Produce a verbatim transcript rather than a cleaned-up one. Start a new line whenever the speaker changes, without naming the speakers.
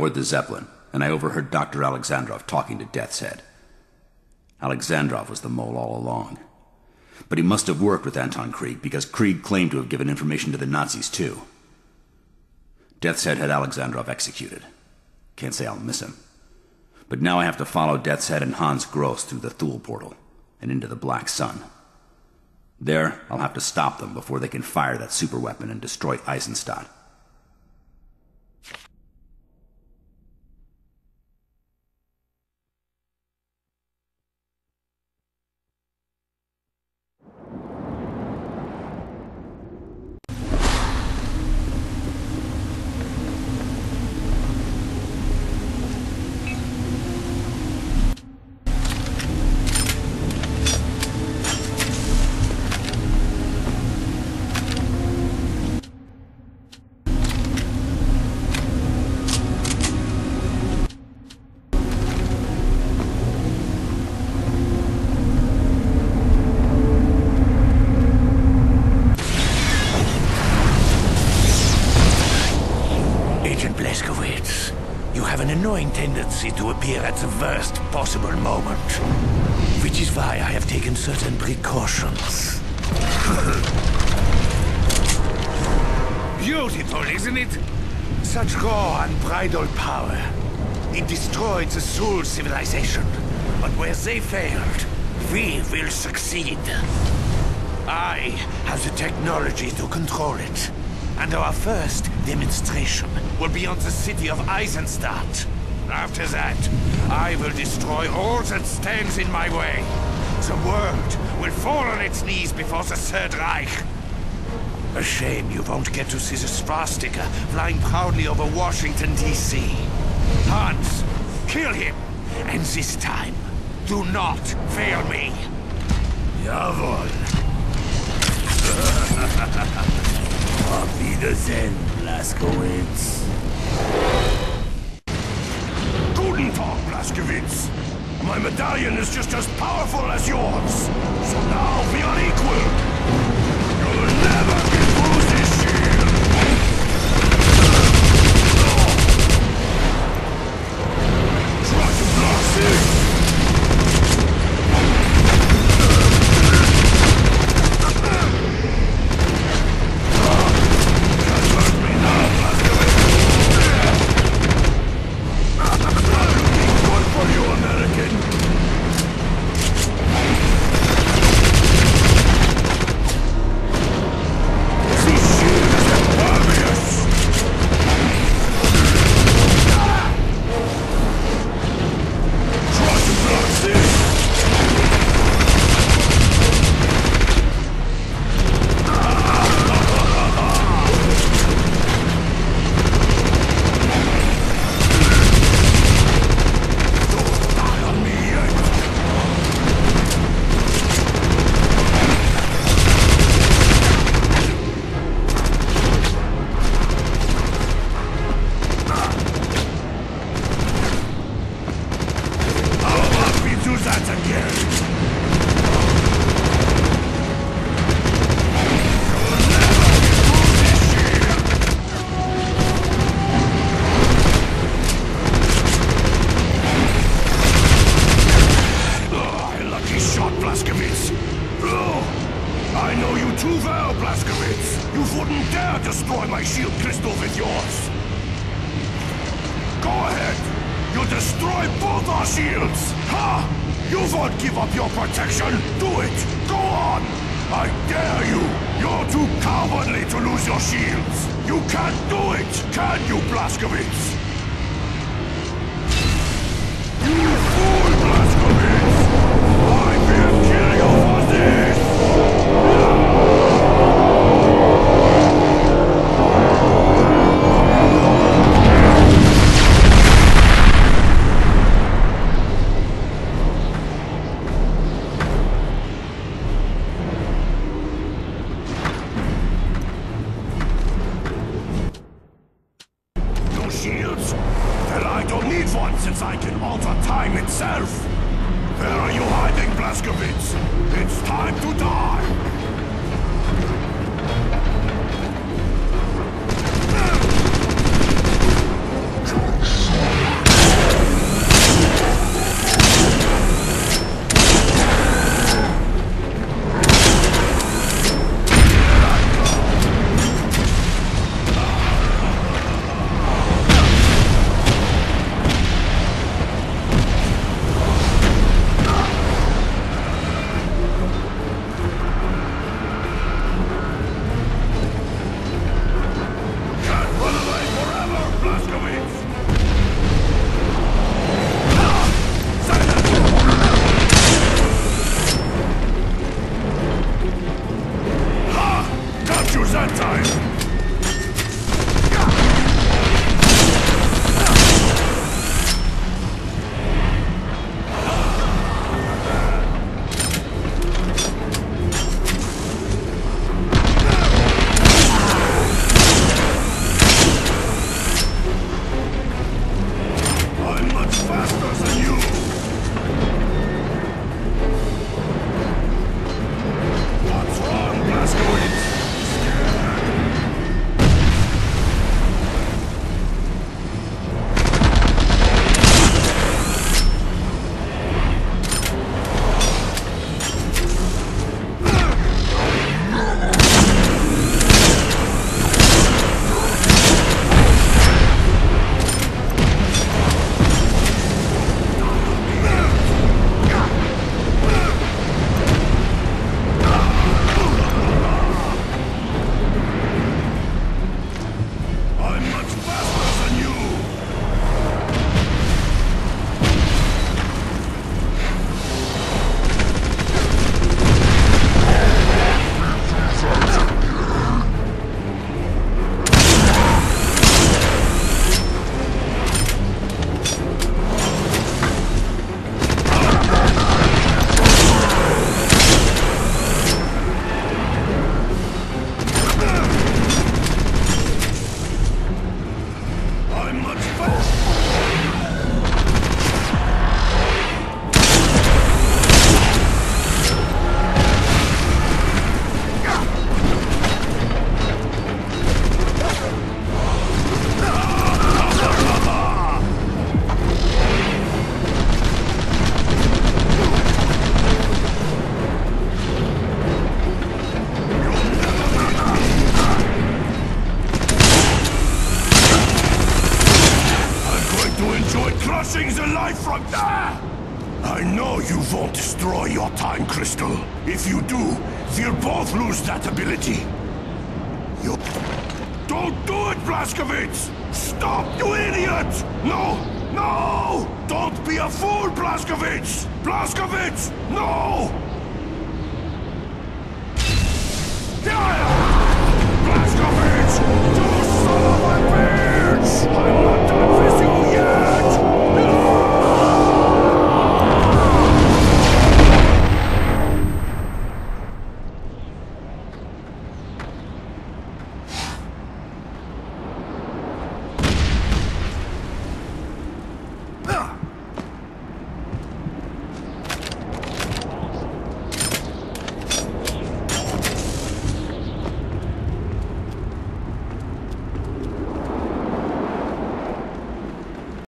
aboard the Zeppelin, and I overheard Doctor Alexandrov talking to Death's Head. Alexandrov was the mole all along. But he must have worked with Anton Krieg, because Krieg claimed to have given information to the Nazis, too. Death's Head had Alexandrov executed. Can't say I'll miss him. But now I have to follow Death's Head and Hans Gross through the Thule portal and into the Black Sun. There, I'll have to stop them before they can fire that superweapon and destroy Eisenstadt.
To appear at the worst possible moment, which is why I have taken certain precautions. Beautiful, isn't it? Such raw, unbridled power. It destroyed the Thule civilization, but where they failed, we will succeed. I have the technology to control it, and our first demonstration will be on the city of Eisenstadt. After that, I will destroy all that stands in my way. The world will fall on its knees before the Third Reich. A shame you won't get to see the swastika flying proudly over Washington, D C Hans, kill him. And this time, do not fail me.
Jawohl. Auf Wiedersehen, Blaskowitz. Guten Tag, Blaskowitz. My medallion is just as powerful as yours. So now we are equal. You'll never get through this shield. Try to blast it. Enjoy crushing the life from there! I know you won't destroy your time crystal. If you do, we'll both lose that ability. You... Don't do it, Blazkowicz! Stop, you idiot! No! No! Don't be a fool, Blazkowicz! Blazkowicz! No! Blazkowicz! You son of a bitch! I'm not done with you yet! Ugh!